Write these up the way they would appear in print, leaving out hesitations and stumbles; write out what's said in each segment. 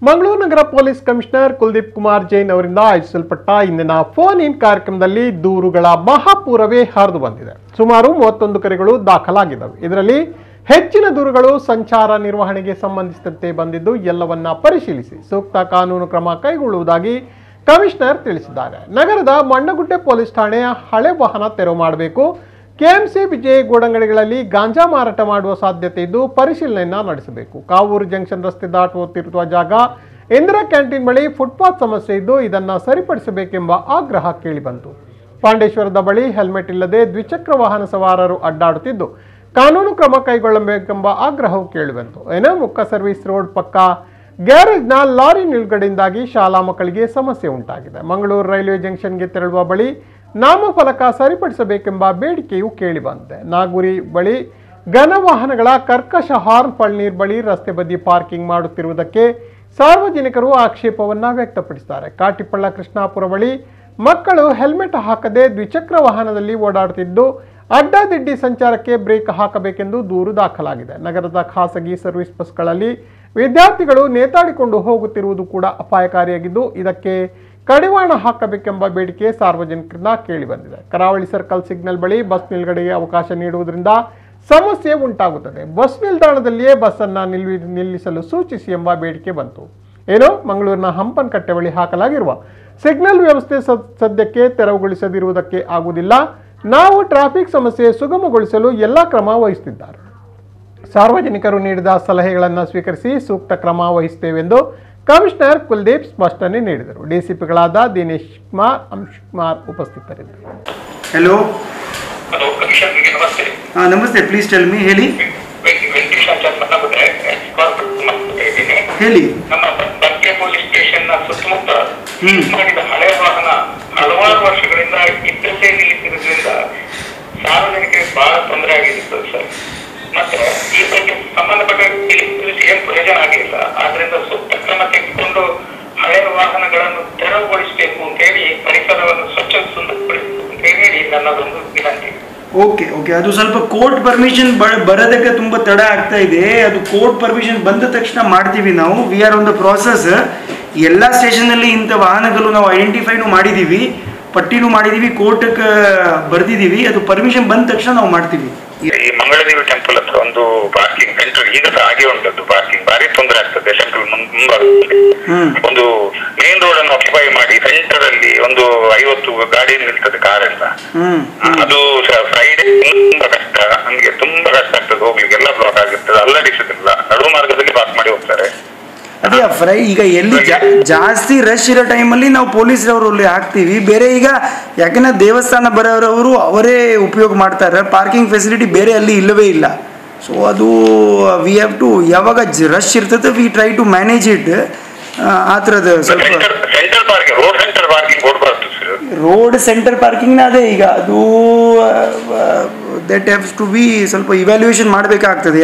ಮಂಗಳೂರು ನಗರ police commissioner Kuldeep Kumar Jain ಅವರಿಂದ ಆಯೋಜಿಸಲ್ಪಟ್ಟ ಇಂದಿನ ಫೋನ್ ಇನ್ ಕಾರ್ಯಕ್ರಮದಲ್ಲಿ ದೂರುಗಳ ಮಹಾಪೂರವೇ ಹರಿದು ಬಂದಿದೆ. ಸುಮಾರು 31 ಕರೆಗಳು ದಾಖಲಾಗಿದ್ದವು. ಇದರಲ್ಲಿ ಹೆಚ್ಚಿನ ದೂರುಗಳು ಸಂಚಾರ ನಿರ್ವಹಣೆಗೆ ಸಂಬಂಧಿಸಿದಂತೆ ಬಂದಿದ್ದು ಎಲ್ಲವನ್ನ ಪರಿಶೀಲಿಸಿ ಸೂಕ್ತ ಕಾನೂನು ಕ್ರಮ ಕೈಗೊಳ್ಳುವುದಾಗಿ ಕಮಿಷನರ್ ತಿಳಿಸಿದ್ದಾರೆ. ನಗರದ ಮಣ್ಣಗುಡ್ಡೆ ಪೊಲೀಸ್ ಠಾಣೆಯ ಹಳೆ ವಾಹನ ತೆರವು ಮಾಡಬೇಕು. ಕೆಎಂಸಿ ವಿಜಯ ಗೋಡಂಗಡಿಗಳಲ್ಲಿ ಗಾಂಜಾ ಮಾರಾಟ ಮಾಡುವ ಸಾಧ್ಯತೆ ಇದ್ದು ಪರಿಶೀಲನೆಯನ್ನ ನಡೆಸಬೇಕು. ಕಾವೂರು ಜಂಕ್ಷನ್ ರಸ್ತೆ ದಾಟುತ್ತಿರುವ ಜಾಗ ಇಂದಿರಾ ಕ್ಯಾಂಟೀನ್ ಬಳಿ ಫುಟ್ಪಾತ್ ಸಮಸ್ಯೆ ಇದ್ದು ಇದನ್ನು ಸರಿಪಡಿಸಬೇಕೆಂಬ ಆಗ್ರಹ ಕೇಳಿಬಂತು. ಪಾಂಡೇಶ್ವರದ ಬಳಿ ಹೆಲ್ಮೆಟ್ ಇಲ್ಲದೆ ದ್ವಿಚಕ್ರ ವಾಹನ ಸವಾರರು ಅಡ್ಡಾಡುತ್ತಿದ್ದು ಕಾನೂನು ಕ್ರಮ ಕೈಗೊಳ್ಳಬೇಕೆಂಬ ಆಗ್ರಹವು ಕೇಳಿಬಂತು. ಮುಕ್ಕ ಸರ್ವಿಸ್ ರೋಡ್ ಪಕ್ಕ ಗ್ಯಾರೇಜ್ನ ಲಾರಿ ನಿಲುಗಡೆಯಿಂದಾಗಿ ಶಾಲಾ ಮಕ್ಕಳಿಗೆ ಸಮಸ್ಯೆ ಉಂಟಾಗಿದೆ. ಮಂಗಳೂರು ರೈಲ್ವೆ ಜಂಕ್ಷನ್ಗೆ ತೆರಳುವ ಬಳಿ ನಾಮಫಲಕ ಸರಿಪಡಿಸಬೇಕೆಂಬ ಬೇಡಿಕೆಯು ಕೇಳಿಬಂದಿದೆ. ನಾಗೂರಿ ಬಳಿ ಘನ ವಾಹನಗಳ ಕರ್ಕಶ ಹಾರ್ನ್ ಪಳ್ನೀರ್ ಬಳಿ ರಸ್ತೆ ಬದಿ ಪಾರ್ಕಿಂಗ್ ಮಾಡುತ್ತಿರುವುದಕ್ಕೆ ಸಾರ್ವಜನಿಕರು ಆಕ್ಷೇಪವನ್ನ ವ್ಯಕ್ತಪಡಿಸಿದ್ದಾರೆ. ಕಾಟಿಪಳ್ಳ ಕೃಷ್ಣಾಪುರ ಬಳಿ ಮಕ್ಕಳು ಹೆಲ್ಮೆಟ್ ಹಾಕದೆ ದ್ವಿಚಕ್ರ ವಾಹನದಲ್ಲಿ ಓಡಾಡುತ್ತಿದ್ದು ಅಡ್ಡಾದಿಡ್ಡಿ ಸಂಚಾರಕ್ಕೆ ಬ್ರೇಕ್ ಹಾಕಬೇಕೆಂದು ದೂರು ದಾಖಲಾಗಿದೆ. ನಗರದ ಖಾಸಗಿ ಸರ್ವಿಸ್ ಬಸ್ಗಳಲ್ಲಿ ವಿದ್ಯಾರ್ಥಿಗಳು ನೇತಾಡಿಕೊಂಡು ಹೋಗುತ್ತಿರುವುದು ಕೂಡ ಅಪಾಯಕಾರಿಯಾಗಿದ್ದು ಇದಕ್ಕೆ ಕಡಿವಾಣ ಹಾಕಬೇಕೆಂಬ ಬೇಡಿಕೆ ಸಾರ್ವಜನಿಕರಿಂದ ಕೇಳಿಬಂದಿದೆ. ಕರಾವಳಿ ಸರ್ಕಲ್ ಸಿಗ್ನಲ್ ಬಳಿ ಬಸ್ ನಿಲ್ಗಡೆಗೆ ಅವಕಾಶ ನೀಡುವುದರಿಂದ ಸಮಸ್ಯೆ ಉಂಟಾಗುತ್ತದೆ. ಬಸ್ ನಿಲ್ದಾಣದಲ್ಲಿಯೇ ಬಸ್ ಅನ್ನು ನಿಲ್ಲಿಸಲು ಸೂಚಿಸಿ ಎಂಬ ಬೇಡಿಕೆ ಬಂತು. ಮಂಗಳೂರಿನ ಹಂಪನಕಟ್ಟೆ ಬಳಿ ಹಾಕಲಾಗಿರುವ ಸಿಗ್ನಲ್ ವ್ಯವಸ್ಥೆ ಸದ್ಯಕ್ಕೆ ತೆರವುಗೊಳಿಸದಿರುವುದಕ್ಕೆ ಆಗುವುದಿಲ್ಲ. ನಾವು ಟ್ರಾಫಿಕ್ ಸಮಸ್ಯೆ ಸುಗಮಗೊಳಿಸಲು ಎಲ್ಲ ಕ್ರಮ ವಹಿಸುತ್ತಿದ್ದಾರೆ. ಸಾರ್ವಜನಿಕರು ನೀಡಿದ ಸಲಹೆಗಳನ್ನು ಸ್ವೀಕರಿಸಿ ಸೂಕ್ತ ಕ್ರಮ ವಹಿಸುತ್ತೇವೆಂದು ಕಮಿಷನರ್ ಕುಲದೀಪ್ ಸ್ಪಷ್ಟನೆ ನೀಡಿದರು. ಡಿಸಿಪಿಗಳಾದ ದಿನೇಶ್ ಕುಮಾರ್, ಅಂಶ್ ಕುಮಾರ್ ಉಪಸ್ಥಿತರಿದ್ದರು. हेलो नमस्ते प्लीज टेल मी ಹೇಳಿ ಹೇಳಿ ನಮ್ಮ ಬಗ್ಗೆ ಪೊಲೀಸ್ ಸ್ಟೇಷನ್ ನ ಸುತ್ತಮುತ್ತ ಮಾಡಿದ ಹಳೆ ವಾಹನ ಹಲವಾರು ವರ್ಷಗಳಿಂದ ಇದ್ದಲ್ಲೇ ನಿಲ್ಲಿಸಿರೋದ್ರಿಂದ ಸಾರ್ವಜನಿಕರಿಗೆ ಬಹಳ ತೊಂದರೆ ಆಗಿರುತ್ತದೆ ಸರ್. ಮತ್ತೆ ಈ ಬಗ್ಗೆ ಸಂಬಂಧಪಟ್ಟ ಏನ್ ಪ್ರಯೋಜನ ಆಗಿಲ್ಲ. ಆದ್ರಿಂದ ಸೂಕ್ತ ಕ್ರಮ ತೆಗೆದುಕೊಂಡು ಹಳೆ ವಾಹನಗಳನ್ನು ತೆರವುಗೊಳಿಸಬೇಕು ಅಂತ ಹೇಳಿ ಪರಿಸರವನ್ನು ಸ್ವಚ್ಛಗೊಳಿಸಬೇಕು ಅಂತ ಹೇಳಿ ನನ್ನದೊಂದು ವಿನಂತಿ. ಓಕೆ ಓಕೆ ಅದು ಸ್ವಲ್ಪ ಕೋರ್ಟ್ ಪರ್ಮಿಷನ್ ಬರೋದಕ್ಕೆ ತುಂಬ ತಡ ಆಗ್ತಾ ಇದೆ. ಅದು ಕೋರ್ಟ್ ಪರ್ಮಿಷನ್ ಬಂದ ತಕ್ಷಣ ಮಾಡ್ತೀವಿ ನಾವು. We are on the process. ಎಲ್ಲ ಸ್ಟೇಷನಲ್ಲಿ ಇಂಥ ವಾಹನಗಳು ನಾವು ಐಡೆಂಟಿಫೈನು ಮಾಡಿದ್ದೀವಿ, ಪಟ್ಟಿನೂ ಮಾಡಿದ್ದೀವಿ, ಕೋರ್ಟ್ಗೆ ಬರ್ದಿದ್ದೀವಿ. ಅದು ಪರ್ಮಿಷನ್ ಬಂದ ತಕ್ಷಣ ನಾವು ಮಾಡ್ತೀವಿ. ಈ ಮಂಗಳದೇವಿ ಟೆಂಪಲ್ ಹತ್ರ ಒಂದು ಪಾರ್ಕಿಂಗ್ ಸೆಂಟರ್ ಈಗ ಹಾಗೆ ಉಂಟದ್ದು. ಪಾರ್ಕಿಂಗ್ ಭಾರಿ ತೊಂದರೆ ಆಗ್ತದೆ. ಸೆಂಟ್ರಲ್ ಒಂದು ಮೇನ್ ರೋಡ್ ಅನ್ನು ಆಕ್ಯುಪೈ ಮಾಡಿ ಸೆಂಟರ್ ಅಲ್ಲಿ ಒಂದು 50 ಗಾಡಿ ನಿಲ್ತದೆ, ಕಾರೆಲ್ಲ. ಅದು ಫ್ರೈಡೇ ತುಂಬಾ ಕಷ್ಟ, ನಮ್ಗೆ ತುಂಬಾ ಕಷ್ಟ ಆಗ್ತದೆ ಹೋಗ್ಲಿಕ್ಕೆ. ಎಲ್ಲ ಬ್ಲಾಕ್ ಆಗಿರ್ತದೆ, ಅಲ್ಲಡಿಸುದಿಲ್ಲ, ನಡು ಮಾರ್ಗದಲ್ಲಿ ಪಾಸ್ ಮಾಡಿ ಹೋಗ್ತಾರೆ. ಅದೇ ಈಗ ಎಲ್ಲಿ ಜಾಸ್ತಿ ರಶ್ ಇರೋ ಟೈಮಲ್ಲಿ ನಾವು ಪೊಲೀಸರವರು ಅಲ್ಲಿ ಹಾಕ್ತೀವಿ. ಬೇರೆ ಈಗ ಯಾಕೆಂದ್ರೆ ದೇವಸ್ಥಾನ ಬರೋರವರು ಅವರೇ ಉಪಯೋಗ ಮಾಡ್ತಾರೆ. ಪಾರ್ಕಿಂಗ್ ಫೆಸಿಲಿಟಿ ಬೇರೆ ಅಲ್ಲಿ ಇಲ್ಲವೇ ಇಲ್ಲ. ಸೊ ಅದು ವಿ ಹ್ಯಾವ್ ಟು, ಯಾವಾಗ ರಶ್ ಇರ್ತದೆ we try to manage it. ಆ ಥರದ ಸ್ವಲ್ಪ ರೋಡ್ ಸೆಂಟರ್ ಪಾರ್ಕಿಂಗ್ನ ಅದೇ ಈಗ ಅದು ದಟ್ ಹ್ಯಾವ್ಸ್ ಟು ಬಿ ಸ್ವಲ್ಪ ಇವ್ಯಾಲ್ಯೂಯೇಷನ್ ಮಾಡಬೇಕಾಗ್ತದೆ.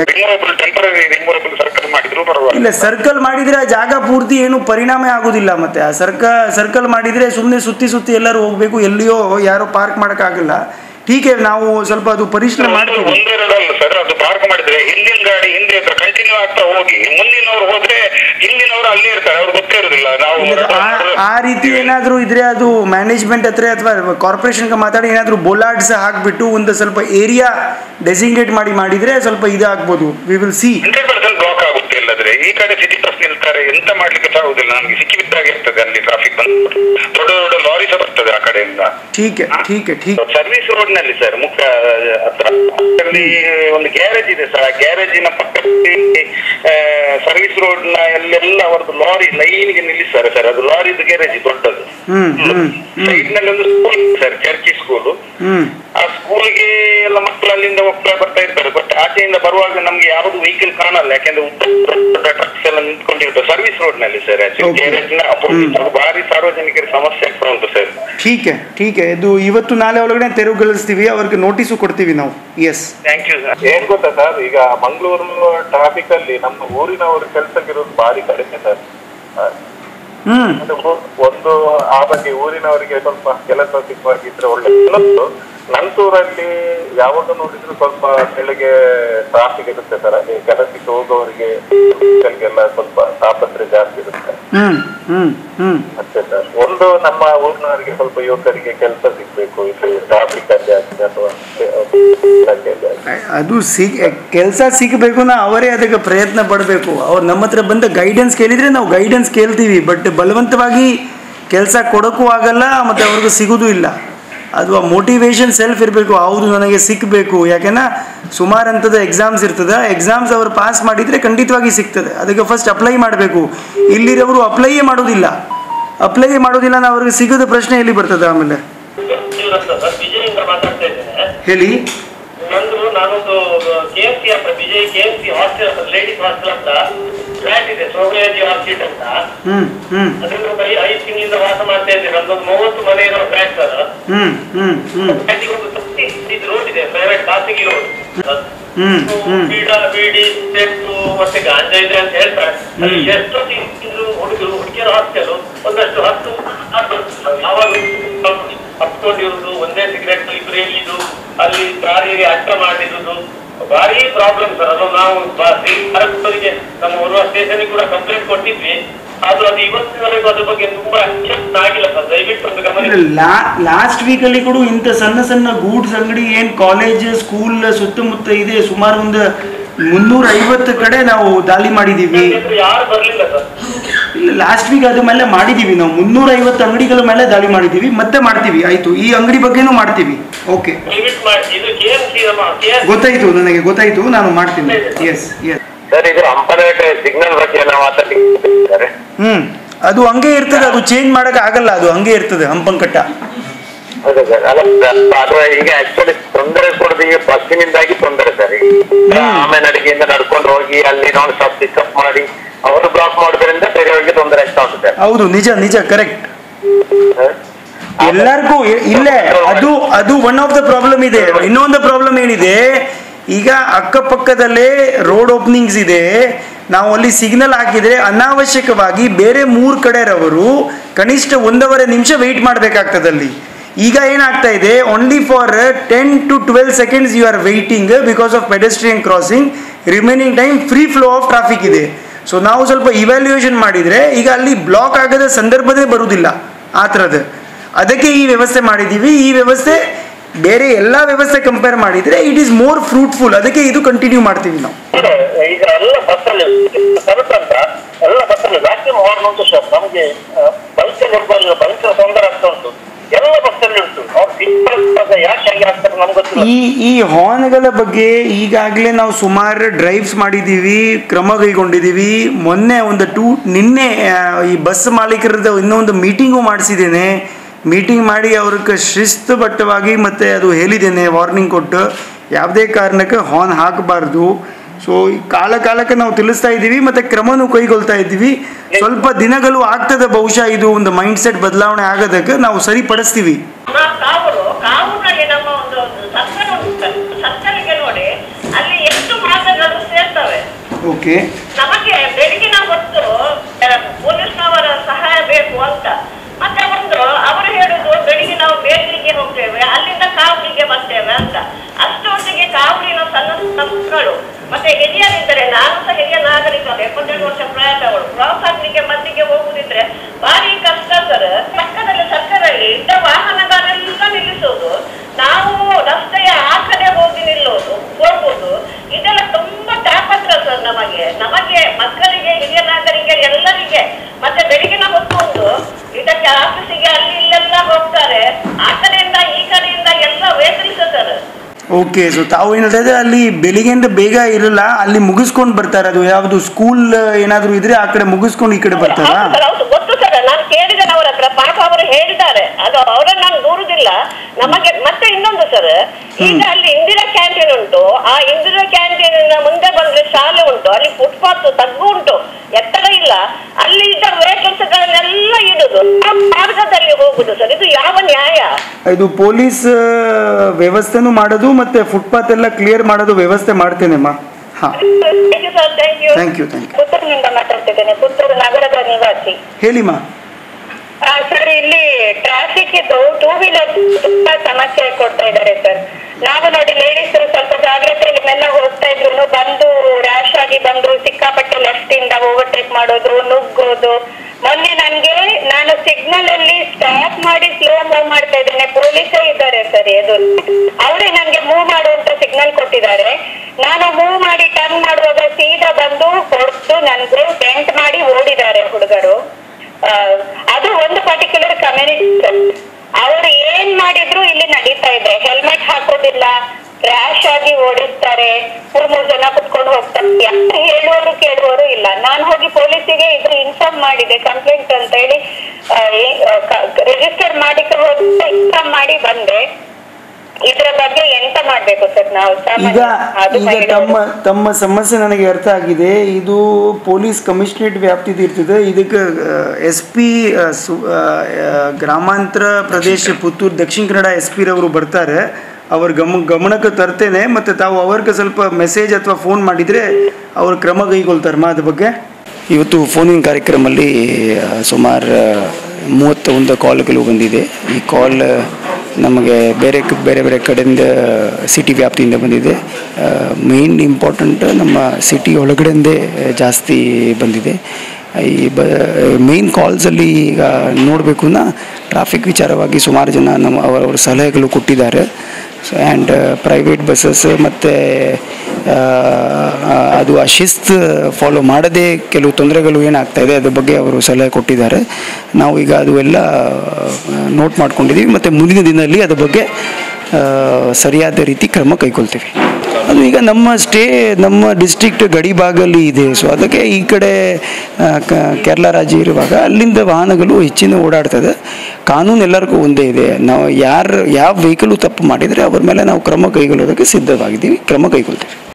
ಇಲ್ಲ, ಸರ್ಕಲ್ ಮಾಡಿದ್ರೆ ಜಾಗ ಪೂರ್ತಿ ಏನು ಪರಿಣಾಮ ಆಗುದಿಲ್ಲ. ಮತ್ತೆ ಆ ಸರ್ಕಲ್ ಮಾಡಿದ್ರೆ ಸುಮ್ಮನೆ ಸುತ್ತಿ ಎಲ್ಲರೂ ಹೋಗ್ಬೇಕು, ಎಲ್ಲಿಯೋ ಯಾರೋ ಪಾರ್ಕ್ ಮಾಡೋಕ್ಕಾಗಲ್ಲ. ಟೀಕೆ ನಾವು ಸ್ವಲ್ಪ ಅದು ಪರಿಶೀಲನೆ ಮಾಡ್ತೀವಿ. ಸರ್, ಅದು ಪಾರ್ಕ್ ಮಾಡಿದ್ರೆ ಹಿಂದಿನ ಗಾಡಿ ಹಿಂದೆ ಕಂಟಿನ್ಯೂ ಆಗ್ತಾ ಹೋಗಿ ಮುಂದಿನವ್ರು ಹೋದ್ರೆ ಹಿಂದಿನವ್ರು ಅಲ್ಲೇ ಇರ್ತಾರೆ, ಅವ್ರು ಗೊತ್ತೇ ಇರೋದಿಲ್ಲ. ನಾವು ಆ ರೀತಿ ಏನಾದರೂ ಇದ್ರೆ ಅದು ಮ್ಯಾನೇಜ್ಮೆಂಟ್ ಹತ್ರ ಅಥವಾ ಕಾರ್ಪೊರೇಷನ್ಗೆ ಮಾತಾಡಿ ಏನಾದರೂ ಬೋಲಾರ್ಡ್ಸ್ ಹಾಕ್ಬಿಟ್ಟು ಒಂದು ಸ್ವಲ್ಪ ಏರಿಯಾ ಡೆಸಿಗ್ನೇಟ್ ಮಾಡಿದ್ರೆ ಸ್ವಲ್ಪ ಇದಾಗ್ಬೋದು. We will see. 100% ಬ್ಲಾಕ್ ಆಗುತ್ತೆ. ಇಲ್ಲದ್ರೆ ಈ ಕಡೆ ಸಿಟಿ ಬಸ್ ನಿಲ್ತಾರೆ, ಎಂತ ಮಾಡ್ಲಿಕ್ಕೆ ಆಗುದಿಲ್ಲ. ನಮ್ಗೆ ಸಿಕ್ಕಿಬಿದ್ದಾಗಿರ್ತದೆ ಅಲ್ಲಿ ಟ್ರಾಫಿಕ್ ಬಂದು. ದೊಡ್ಡ ದೊಡ್ಡ ಲಾರಿ ಸಹ ಬರ್ತದೆ ಆ ಕಡೆಯಿಂದ. ಸರ್ವಿಸ್ ರೋಡ್ ನಲ್ಲಿ ಸರ್ ಮುಖ್ಯ ಹತ್ರ ಒಂದು ಗ್ಯಾರೇಜ್ ಇದೆ ಸರ್. ಆ ಗ್ಯಾರೇಜಿನ ಪಕ್ಕದಲ್ಲಿ ಸರ್ವಿಸ್ ರೋಡ್ ನ ಎಲ್ಲೆಲ್ಲ ಅವರದ್ದು ಲಾರಿ ಲೈನ್ಗೆ ನಿಲ್ಲಿಸ್ತಾರೆ ಸರ್. ಅದು ಲಾರಿದು ಗ್ಯಾರೇಜ್ ದೊಡ್ಡದು. ಸೈಡ್ ನಲ್ಲಿ ಒಂದು ಸ್ಕೂಲ್ ಸರ್, ಚರ್ಚಿ ಸ್ಕೂಲು. ಆ ಸ್ಕೂಲ್ಗೆ ಎಲ್ಲ ಮಕ್ಕಳು ಅಲ್ಲಿಂದ ಹೋಗ್ತಾ ಬರ್ತಾ ಇರ್ತಾರೆ. ಬಟ್ ಆಚೆಯಿಂದ ಬರುವಾಗ ನಮ್ಗೆ ಯಾವ್ದು ವೆಹಿಕಲ್ ಕಾಣಲ್ಲ, ಯಾಕೆಂದ್ರೆ ದೊಡ್ಡ ಟ್ರಕ್ಸ್ ಎಲ್ಲ ನಿಂತ್ಕೊಂಡಿರುತ್ತೆ ಸರ್ವಿಸ್ ರೋಡ್ ನಲ್ಲಿ ಸರ್. ಆಕ್ಚುಲಿ ಗ್ಯಾರೇಜ್ ನ ಅಪೋಸಿಟ್ ಭಾರಿ ಸಾರ್ವಜನಿಕರಿಗೆ ಸಮಸ್ಯೆ ಆಗ್ತಾ ಉಂಟು ಸರ್. ಠೀಕೆ ಇದು ಇವತ್ತು ನಾಳೆ ಒಳಗಡೆ ತೆರವುಗೊಳಿಸ್ತೀವಿ, ಅವ್ರಿಗೆ ನೋಟಿಸು ಕೊಡ್ತೀವಿ ನಾವು. Yes, thank you sir. ಏನ್ ಗೊತ್ತಾ ಸರ್, ಈಗ ಮಂಗಳೂರು ಟ್ರಾಫಿಕ್ ಅಲ್ಲಿ ನಮ್ಮ ಊರಿನವರು ಕೆಲಸಕ್ಕಿರೋದು ಭಾರಿ ಕಡಿಮೆ ಸರ್. ಒಂದು ಆ ಬಗ್ಗೆ ಊರಿನವರಿಗೆ ಸ್ವಲ್ಪ ಕೆಲಸ ಸಿಗುವಾಗಿದ್ರೆ ಒಳ್ಳೆ. ನಂತೂರಲ್ಲಿ ಯಾವಾಗ ನೋಡಿದ್ರು ಸ್ವಲ್ಪ ಬೆಳಿಗ್ಗೆ ಟ್ರಾಫಿಕ್ ಇರುತ್ತೆ ಸರ್. ಅದೇ ಕೆಲಸಕ್ಕೆ ಹೋಗೋರಿಗೆ ಎಲ್ಲ ಸ್ವಲ್ಪ ತಾಪತ್ರೆ ಜಾಸ್ತಿ ಇರುತ್ತೆ ಅಷ್ಟೇ ಸರ್. ಒಂದು ನಮ್ಮ ಊರಿನವರಿಗೆ ಸ್ವಲ್ಪ ಯುವಕರಿಗೆ ಕೆಲಸ ಸಿಗ್ಬೇಕು, ಇಲ್ಲಿ ಟ್ರಾಫಿಕ್ ಅಲ್ಲಿ ಆಗ್ತದೆ ಅಥವಾ ಅದು ಕೆಲಸ ಸಿಗಬೇಕು ನಾ ಅವರೇ ಅದಕ್ಕೆ ಪ್ರಯತ್ನ ಪಡಬೇಕು. ಅವ್ರು ನಮ್ಮ ಹತ್ರ ಬಂದ ಗೈಡೆನ್ಸ್ ಕೇಳಿದ್ರೆ ನಾವು ಗೈಡೆನ್ಸ್ ಕೇಳ್ತೀವಿ, ಬಟ್ ಬಲವಂತವಾಗಿ ಕೆಲಸ ಕೊಡೋಕ್ಕೂ ಆಗಲ್ಲ ಮತ್ತು ಅವ್ರಿಗೂ ಸಿಗೋದು ಇಲ್ಲ. ಅದು ಆ ಮೋಟಿವೇಶನ್ ಸೆಲ್ಫ್ ಇರಬೇಕು, ಹೌದು ನನಗೆ ಸಿಕ್ಕಬೇಕು. ಯಾಕೆಂದ್ರೆ ಸುಮಾರು ಅಂಥದ್ದು ಎಕ್ಸಾಮ್ಸ್ ಇರ್ತದೆ, ಎಕ್ಸಾಮ್ಸ್ ಅವರು ಪಾಸ್ ಮಾಡಿದರೆ ಖಂಡಿತವಾಗಿ ಸಿಗ್ತದೆ. ಅದಕ್ಕೆ ಫಸ್ಟ್ ಅಪ್ಲೈ ಮಾಡಬೇಕು. ಇಲ್ಲಿರೋರು ಅಪ್ಲೈಯೇ ಮಾಡೋದಿಲ್ಲ ನಾವು ಅವ್ರಿಗೆ ಸಿಗೋದು ಪ್ರಶ್ನೆ ಎಲ್ಲಿ ಬರ್ತದೆ ಆಮೇಲೆ ಹೇಳಿ. ನಾನೊಂದು KFC ಹತ್ರ Vijay KFC hostel ladies hostel ಅಂತ ಫ್ಲಾಟ್ ಇದೆ, ಸೋಮಯಾಜಿ ಹಾಸ್ಟೆಲ್ ಅಂತ. ಅದನ್ನು 5 ತಿಂಗಳಿಂದ ವಾಸ ಮಾಡ್ತಾ ಇದ್ದೇನೆ. ನಮ್ದೊಂದು 30 ಮನೆ ಇರೋ ಫ್ಲಾಟ್ ಸರ್. ಒಂದು ರೋಡ್ ಇದೆ, ಪ್ರೈವೇಟ್ ಖಾಸಗಿ ರೋಡ್. ಬೀಡಿ ಸೆಟ್ಟು ಮತ್ತೆ ಗಾಂಜಾ ಇದೆ ಅಂತ ಹೇಳ್ತಾರೆ. ಅಲ್ಲಿ ಎಷ್ಟೋ ತಿಂಗಳು ಹುಡುಗಿಯರ ಹಾಸ್ಟೆಲ್ ಒಂದಷ್ಟು 10 ಯಾವಾಗ ಹತ್ಕೊಂಡಿರುವುದು, ಒಂದೇ ಸಿಗರೇಟ್ ಇಬ್ಬರು ಎಲ್ಲಿದ್ದು, ಅಲ್ಲಿ ದಾರಿಗೆ ಅಡ್ಡ ಮಾಡಿರುವುದು ಭಾರಿ ಪ್ರಾಬ್ಲಮ್ ಸರ್. ಅದು ನಾವು ನಮ್ಮ ಓರ್ವ ಸ್ಟೇಷನ್ ಕೂಡ ಕಂಪ್ಲೇಂಟ್ ಕೊಟ್ಟಿದ್ವಿ. ಅದು ಇವತ್ತಿನವರೆಗೂ ಅದ್ರ ಬಗ್ಗೆ ತುಂಬಾ ಆಗಿಲ್ಲ ಸರ್. ದಯವಿಟ್ಟು ಒಂದು ಗಮನ. ಲಾಸ್ಟ್ ವೀಕಲ್ಲಿ ಕೂಡ ಇಂಥ ಸಣ್ಣ ಸಣ್ಣ ಗೂಡ್ಸ್ ಅಂಗಡಿ ಏನು ಕಾಲೇಜ್ ಸ್ಕೂಲ್ ಸುತ್ತಮುತ್ತ ಇದೆ, ಸುಮಾರು ಒಂದು 350 ಕಡೆ ನಾವು ದಾಳಿ ಮಾಡಿದ್ದೀವಿ. ಯಾರು ಬರ್ಲಿಲ್ಲ ಸರ್. ಇಲ್ಲ, ಲಾಸ್ಟ್ ವೀಕ್ ಅದ್ರ ಮೇಲೆ ಮಾಡಿದ್ದೀವಿ ನಾವು 350 ಅಂಗಡಿಗಳ ಮೇಲೆ ದಾಳಿ ಮಾಡಿದ್ದೀವಿ, ಮತ್ತೆ ಮಾಡ್ತೀವಿ. ಆಯ್ತು, ಈ ಅಂಗಡಿ ಬಗ್ಗೆನೂ ಮಾಡ್ತೀವಿ. ಓಕೆ, ಗೊತ್ತಾಯ್ತು, ನಾನು ಮಾಡ್ತೀನಿ. ಎಸ್ ಸರ್, ಇದು ಹಂಪನಘಟ್ಟ ಸಿಗ್ನಲ್ ಬಗ್ಗೆ ಎಲ್ಲ ಮಾತಾಡ್ಲಿಕ್ಕೆ ಅದು ಹಂಗೆ ಇರ್ತದೆ, ಅದು ಚೇಂಜ್ ಮಾಡಕ್ ಆಗಲ್ಲ, ಅದು ಹಂಗೆ ಇರ್ತದೆ ಹಂಪನಘಟ್ಟ. ಹೌದಾ ಸರ್? ಅಲ್ಲ, ಈಗ ಆಕ್ಚುಲಿ ತೊಂದರೆ ಕೊಡೋದು ಈಗ ಬಸ್ಸಿನಿಂದಾಗಿ ತೊಂದರೆ ಸರ್. ಆಮೇಲೆ ನಡಿಗೆಯಿಂದ ನಡ್ಕೊಂಡು ಹೋಗಿ ಅಲ್ಲಿ ನಾನ್ ಸ್ಟಾಪ್ ಪಿಕಪ್ ಮಾಡಿ ಅವರು ಬ್ಲಾಕ್ ಮಾಡೋದ್ರಿಂದ ಬೇರೆಯವರಿಗೆ ತೊಂದರೆ ಆಗ್ತಾ ಉಂಟು. ಹೌದು, ನಿಜ ಕರೆಕ್ಟ್. ಎಲ್ಲರಿಗೂ ಇಲ್ಲೇ ಅದು ಒನ್ ಆಫ್ ದ ಪ್ರಾಬ್ಲಮ್ ಇದೆ. ಇನ್ನೊಂದು ಪ್ರಾಬ್ಲಮ್ ಏನಿದೆ, ಈಗ ಅಕ್ಕಪಕ್ಕದಲ್ಲೇ ರೋಡ್ ಓಪನಿಂಗ್ಸ್ ಇದೆ, ನಾವು ಅಲ್ಲಿ ಸಿಗ್ನಲ್ ಹಾಕಿದ್ರೆ ಅನಾವಶ್ಯಕವಾಗಿ ಬೇರೆ 3 ಕಡೆಯವರು ಕನಿಷ್ಠ 1.5 ನಿಮಿಷ ವೆಯ್ಟ್ ಮಾಡಬೇಕಾಗ್ತದೆ ಅಲ್ಲಿ. ಈಗ ಏನಾಗ್ತಾ ಇದೆ, only for 10 to 12 seconds you are waiting because of pedestrian crossing. Remaining time free flow of traffic ಇದೆ. ಸೊ ನಾವು ಸ್ವಲ್ಪ ಇವ್ಯಾಲ್ಯೂಯೇಷನ್ ಮಾಡಿದರೆ ಈಗ ಅಲ್ಲಿ ಬ್ಲಾಕ್ ಆಗದ ಸಂದರ್ಭದೇ ಬರುವುದಿಲ್ಲ ಆ ಥರದ್ದು. ಅದಕ್ಕೆ ಈ ವ್ಯವಸ್ಥೆ ಮಾಡಿದ್ದೀವಿ. ಈ ವ್ಯವಸ್ಥೆ ಬೇರೆ ಎಲ್ಲ ವ್ಯವಸ್ಥೆ ಕಂಪೇರ್ ಮಾಡಿದರೆ ಇಟ್ ಈಸ್ ಮೋರ್ ಫ್ರೂಟ್ಫುಲ್. ಅದಕ್ಕೆ ಇದು ಕಂಟಿನ್ಯೂ ಮಾಡ್ತೀವಿ ನಾವು. ಈಗ ಎಲ್ಲ ಬಸ್ಸಲ್ಲಿ ಎಲ್ಲ ಬಸ್ಸಲ್ಲಿ ವ್ಯಾಕ್ಯೂಮ್ ಹಾರ್ನ್ ಉಂಟು ಸರ್. ನಮಗೆ ಬೈಕಲ್ಲಿ ಹೋಗುವಾಗ ಭಯಂಕರ ತೊಂದರೆ ಆಗ್ತಾ ಉಂಟು. ಎಲ್ಲ ಬಸ್ಸಲ್ಲಿ ಉಂಟು. ಯಾಕೆ ಆಗ್ತಾರೆ ನಮ್ಗೆ ಗೊತ್ತಿಲ್ಲ. ಈ ಹಾರ್ನ್ಗಳ ಬಗ್ಗೆ ಈಗಾಗಲೇ ನಾವು ಸುಮಾರು ಡ್ರೈವ್ಸ್ ಮಾಡಿದ್ದೀವಿ, ಕ್ರಮ ಕೈಗೊಂಡಿದ್ದೀವಿ. ನಿನ್ನೆ ಈ ಬಸ್ ಮಾಲೀಕರದ ಇನ್ನೊಂದು ಮೀಟಿಂಗು ಮಾಡಿಸಿದ್ದೇನೆ. ಮೀಟಿಂಗ್ ಮಾಡಿ ಅವ್ರಿಗೆ ಶಿಸ್ತುಬದ್ಧವಾಗಿ ಮತ್ತು ಅದು ಹೇಳಿದ್ದೇನೆ, ವಾರ್ನಿಂಗ್ ಕೊಟ್ಟು ಯಾವುದೇ ಕಾರಣಕ್ಕೆ ಹಾರ್ನ್ ಹಾಕಬಾರ್ದು. ಸೊ ಈ ಕಾಲಕ್ಕೆ ನಾವು ತಿಳಿಸ್ತಾ ಇದ್ದೀವಿ ಮತ್ತು ಕ್ರಮನೂ ಕೈಗೊಳ್ತಾ ಇದ್ದೀವಿ. ಸ್ವಲ್ಪ ದಿನಗಳು ಆಗ್ತದೆ ಬಹುಶಃ ಇದು ಒಂದು ಮೈಂಡ್ ಸೆಟ್ ಬದಲಾವಣೆ ಆಗೋದಕ್ಕೆ ನಾವು ಸರಿಪಡಿಸ್ತೀವಿ. ಓಕೆ, ನಮಗೆ ಬೆಳಗಿನ ಹೊತ್ತು ಪೊಲೀಸ್ನವರ ಸಹಾಯ ಬೇಕು ಅಂತ. ಮತ್ತೆ ಅವರು ಹೇಳುದು ಬೆಳಿಗ್ಗೆ ನಾವು ಬೇಕರಿಗೆ ಹೋಗ್ತೇವೆ, ಅಲ್ಲಿಂದ ಕಾವಲಿಗೆ ಬರ್ತೇವೆ ಅಂತ. ಅಷ್ಟೊತ್ತಿಗೆ ಕಾವಲಿನ ಸಣ್ಣ ಮಕ್ಕಳು ಮತ್ತೆ ಹಿರಿಯರಿದ್ದರೆ, ನಾನು ಸಹ ಹಿರಿಯ ನಾಗರಿಕರು, 72 ವರ್ಷ ಪ್ರಾಯದವಳು, ಕ್ರಾಸ್ ಆಗ್ಲಿಕ್ಕೆ ಮದ್ದಿಗೆ ಹೋಗುದಿದ್ರೆ ಭಾರಿ ಕಷ್ಟ ಸರ್. ಪಕ್ಕದಲ್ಲಿ ಸರ್ಕಾರದಲ್ಲಿ ಇದ್ದ ವಾಹನಗಳೆಲ್ಲ ನಿಲ್ಲಿಸೋದು, ನಾವು ರಸ್ತೆಯ ಆ ಕಡೆ ಹೋಗಿ ಹೋಗುದು, ಇದೆಲ್ಲ ತುಂಬಾ ತಾಪತ್ರ ಸರ್. ನಮಗೆ ಮಕ್ಕಳಿಗೆ, ಹಿರಿಯ ನಾಗರಿಕರಿಗೆ, ಎಲ್ಲರಿಗೆ. ಮತ್ತೆ ಬೆಳಗಿನ ಹೊತ್ತು ಇದಕ್ಕೆ ಆಫೀಸಿಗೆ ಅಲ್ಲಿ ಇಲ್ಲೆಲ್ಲ ಹೋಗ್ತಾರೆ, ಆ ಕಡೆಯಿಂದ ಈ ಕಡೆಯಿಂದ ಎಲ್ಲ ವೆಹಿಕಲ್ಸ್ ಸರ್. ಓಕೆ, ಸೊ ತಾವು ಏನು ಹೇಳ್ತಾ ಇದ್ರೆ ಅಲ್ಲಿ ಬೆಳಿಗ್ಗೆಯಿಂದ ಬೇಗ ಇರಲ್ಲ, ಅಲ್ಲಿ ಮುಗಿಸ್ಕೊಂಡು ಬರ್ತಾರೆ. ಅದು ಯಾವುದು ಸ್ಕೂಲ್ ಏನಾದ್ರು ಇದ್ರೆ ಆ ಕಡೆ ಮುಗಿಸ್ಕೊಂಡು ಈ ಕಡೆ ಬರ್ತಾರ? ಹೌದು, ಗೊತ್ತು ಸರ್. ನಾನು ಕೇಳಿದ್ದೇನೆ ಅವರ ಹತ್ರ, ಪಾಪ ಅವರು ಹೇಳಿದ್ದಾರೆ. ಅದು ಅವರನ್ನು ನಾನು ದೂರುದಿಲ್ಲ. ನಮಗೆ ಮತ್ತೆ ಇನ್ನೊಂದು ಸರ್, ಈಗ ಅಲ್ಲಿ ಇಂದಿರಾ ಕ್ಯಾಂಟೀನ್ ಉಂಟು. ಆ ಇಂದಿರಾ ಕ್ಯಾಂಟೀನ್ ಮುಂದೆ ಬಂದ್ರೆ ಶಾಲೆ ಉಂಟು, ಅಲ್ಲಿ ಫುಟ್ಪಾತ್ ತಗ್ಗು ಉಂಟು, ಎತ್ತರ ಇಲ್ಲ. ಅಲ್ಲಿ ಇದ್ದ ವೆಹಿಕಲ್ಸ್ಗಳನ್ನೆಲ್ಲ ಇಡುದು, ಮಾರ್ಗದಲ್ಲಿ ಹೋಗುದು ಸರ್. ಇದು ಯಾವ ನ್ಯಾಯ? ಇದು ಪೊಲೀಸ್ ವ್ಯವಸ್ಥೆನೂ ಮಾಡೋದು ಮತ್ತೆ ಫುಟ್ಪಾತ್ ಎಲ್ಲ ಕ್ಲಿಯರ್ ಮಾಡೋದು ವ್ಯವಸ್ಥೆ ಮಾಡ್ತೇನೆಮ್ಮ. Thank you. ಪುತ್ತೂರಿನಿಂದ ಮಾತಾಡ್ತಿದ್ದೇನೆ, ಪುತ್ತೂರು ನಗರದ ನಿವಾಸಿ. ಹೇಳಿಮ್ಮ. ಸರ್ ಇಲ್ಲಿ ಟ್ರಾಫಿಕ್ ಇದ್ದು 2 ವೀಲರ್ ತುಂಬಾ ಸಮಸ್ಯೆ ಕೊಡ್ತಾ ಇದ್ದಾರೆ ಸರ್. ನಾವು ನೋಡಿ ಲೇಡೀಸ್ ಸ್ವಲ್ಪ ಜಾಗ್ರತೆಯಲ್ಲಿ ಮೆಲ್ಲ ಹೋಗ್ತಾ ಇದ್ರು ಬಂದು ರ್ಯಾಶ್ ಆಗಿ ಬಂದು ಸಿಕ್ಕಾಪಟ್ಟೆ ಲೆಫ್ಟ್ ಇಂದ ಓವರ್ಟೇಕ್ ಮಾಡೋದು, ನುಗ್ಗೋದು. ಮೊನ್ನೆ ನಾನು ಸಿಗ್ನಲ್ ಅಲ್ಲಿ ಸ್ಟಾಪ್ ಮಾಡಿ ಸ್ಲೋ ಮೂವ್ ಮಾಡ್ತಾ ಇದ್ದೇನೆ, ಪೊಲೀಸೇ ಇದ್ದಾರೆ ಸರ್ ಎದುರು. ಅವರೇ ನನ್ಗೆ ಮೂವ್ ಮಾಡುವಂತ ಸಿಗ್ನಲ್ ಕೊಟ್ಟಿದ್ದಾರೆ. ನಾನು ಮೂವ್ ಮಾಡಿ ಟರ್ನ್ ಮಾಡುವಾಗ ಸೀದಾ ಬಂದು ಹೊಡೆದು ನನ್ಗೆ ಡೆಂಟ್ ಮಾಡಿ ಓಡಿದ್ದಾರೆ ಹುಡುಗರು. ಅದು ಒಂದು ಪರ್ಟಿಕ್ಯುಲರ್ ಕಮ್ಯುನಿಟಿ. ಅವ್ರು ಏನ್ ಮಾಡಿದ್ರು ಇಲ್ಲಿ ನಡೀತಾ ಇದೆ. ಹೆಲ್ಮೆಟ್ ಹಾಕೋದಿಲ್ಲ, ರ್ಯಾಶ್ ಆಗಿ ಓಡಿಸ್ತಾರೆ, 3 ಜನ ಕುತ್ಕೊಂಡು ಹೋಗ್ತಾರೆ. ಯಾರು ಹೇಳುವವರು ಕೇಳುವವರು ಇಲ್ಲ. ನಾನು ಹೋಗಿ ಪೊಲೀಸಿಗೆ ಇದು ಇನ್ಫಾರ್ಮ್ ಮಾಡಿದೆ, ಕಂಪ್ಲೇಂಟ್ ಅಂತ ಹೇಳಿ ರಿಜಿಸ್ಟರ್ ಮಾಡಿ ಇನ್ಫಾರ್ಮ್ ಮಾಡಿ ಬಂದೆ. ಇದರ ಬಗ್ಗೆ ಎಂತ ಮಾಡ್ಬೇಕು ಸರ್ ನಾವು? ಈಗ ತಮ್ಮ ಸಮಸ್ಯೆ ನನಗೆ ಅರ್ಥ ಆಗಿದೆ. ಇದು ಪೊಲೀಸ್ ಕಮಿಷನರೇಟ್ ವ್ಯಾಪ್ತಿದು ಇರ್ತದೆ. ಇದಕ್ಕೆ SP ಗ್ರಾಮಾಂತರ ಪ್ರದೇಶ ಪುತ್ತೂರು ದಕ್ಷಿಣ ಕನ್ನಡ SP ರವರು ಬರ್ತಾರೆ. ಅವ್ರ ಗಮನಕ್ಕೆ ತರ್ತೇನೆ. ಮತ್ತು ತಾವು ಅವ್ರಿಗೆ ಸ್ವಲ್ಪ ಮೆಸೇಜ್ ಅಥವಾ ಫೋನ್ ಮಾಡಿದರೆ ಅವ್ರ ಕ್ರಮ ಕೈಗೊಳ್ತಾರೆ ಅದ್ರ ಬಗ್ಗೆ. ಇವತ್ತು ಫೋನಿನ ಕಾರ್ಯಕ್ರಮದಲ್ಲಿ ಸುಮಾರು 31 ಕಾಲ್ಗಳು ಬಂದಿದೆ. ಈ ಕಾಲ್ ನಮಗೆ ಬೇರೆ ಬೇರೆ ಕಡೆಯಿಂದ ಸಿಟಿ ವ್ಯಾಪ್ತಿಯಿಂದ ಬಂದಿದೆ. ಮೇನ್ ಇಂಪಾರ್ಟೆಂಟ್ ನಮ್ಮ ಸಿಟಿ ಒಳಗಡೆಯಿಂದೇ ಜಾಸ್ತಿ ಬಂದಿದೆ. ಈ ಮೇನ್ ಕಾಲ್ಸಲ್ಲಿ ಈಗ ನೋಡಬೇಕು ಟ್ರಾಫಿಕ್ ವಿಚಾರವಾಗಿ ಸುಮಾರು ಜನ ಅವರ ಸಲಹೆಗಳು ಕೊಟ್ಟಿದ್ದಾರೆ. ಆ್ಯಂಡ್ ಪ್ರೈವೇಟ್ ಬಸ್ಸಸ್ ಮತ್ತು ಅದು ಆ ಶಿಸ್ತು ಫಾಲೋ ಮಾಡದೆ ಕೆಲವು ತೊಂದರೆಗಳು ಏನಾಗ್ತಾಯಿದೆ ಅದ್ರ ಬಗ್ಗೆ ಅವರು ಸಲಹೆ ಕೊಟ್ಟಿದ್ದಾರೆ. ನಾವು ಈಗ ಅದು ಎಲ್ಲ ನೋಟ್ ಮಾಡ್ಕೊಂಡಿದ್ದೀವಿ ಮತ್ತು ಮುಂದಿನ ದಿನದಲ್ಲಿ ಅದ್ರ ಬಗ್ಗೆ ಸರಿಯಾದ ರೀತಿ ಕ್ರಮ ಕೈಗೊಳ್ತೀವಿ. ಅದು ಈಗ ನಮ್ಮ ಡಿಸ್ಟ್ರಿಕ್ಟ್ ಗಡಿ ಭಾಗದಲ್ಲಿ ಇದೆ. ಸೊ ಅದಕ್ಕೆ ಈ ಕಡೆ ಕೇರಳ ರಾಜ್ಯ ಇರುವಾಗ ಅಲ್ಲಿಂದ ವಾಹನಗಳು ಹೆಚ್ಚಿನ ಓಡಾಡ್ತದೆ. ಕಾನೂನು ಎಲ್ಲರಿಗೂ ಒಂದೇ ಇದೆ. ನಾವು ಯಾವ ವೆಹಿಕಲು ತಪ್ಪು ಮಾಡಿದರೆ ಅವ್ರ ಮೇಲೆ ನಾವು ಕ್ರಮ ಕೈಗೊಳ್ಳೋದಕ್ಕೆ ಸಿದ್ಧವಾಗಿದ್ದೀವಿ, ಕ್ರಮ ಕೈಗೊಳ್ತೀವಿ.